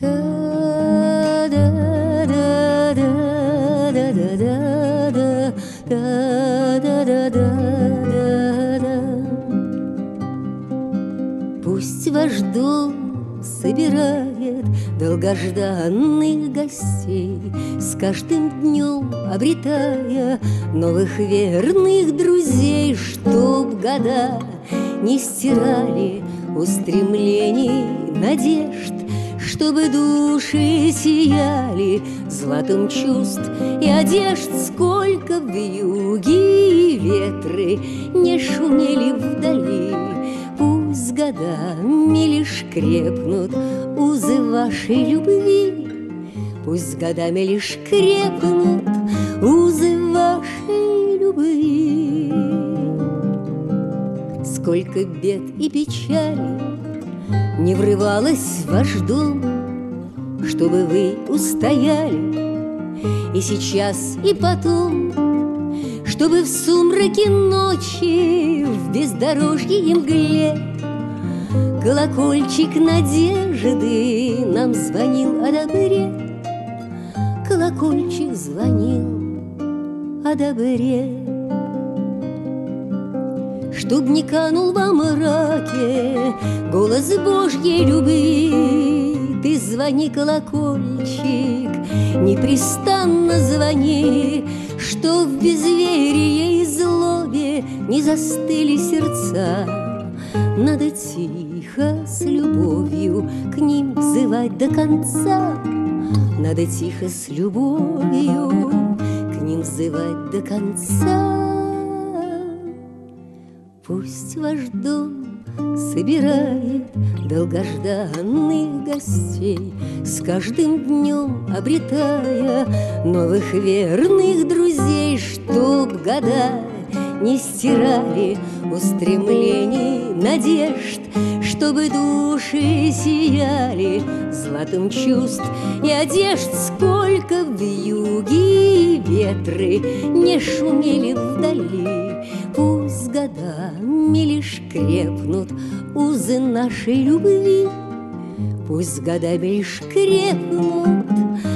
Пусть ваш дом собирает долгожданных гостей, с каждым днем обретая новых верных друзей, чтоб года не стирали устремлений, надежд, чтобы души сияли златом чувств и одежд, сколько вьюги и ветры не шумели вдали. Пусть годами лишь крепнут узы вашей любви, пусть годами лишь крепнут узы вашей любви. Сколько бед и печали не врывалось в ваш дом, чтобы вы устояли и сейчас, и потом, чтобы в сумраке ночи, в бездорожье и мгле колокольчик надежды нам звонил о добре. Колокольчик звонил о добре. Чтоб не канул во мраке голос Божьей любви, ты звони, колокольчик, непрестанно звони, что в безверии и злобе не застыли сердца. Надо тихо с любовью к ним взывать до конца. Надо тихо с любовью к ним взывать до конца. Пусть ваш дом собирает долгожданных гостей, с каждым днем обретая новых верных друзей, чтоб года не стирали устремлений, надежд, чтобы души сияли златом чувств и одежд, сколько вьюги и ветры не шумели вдали. Пусть годами лишь крепнут узы нашей любви, пусть годами лишь крепнут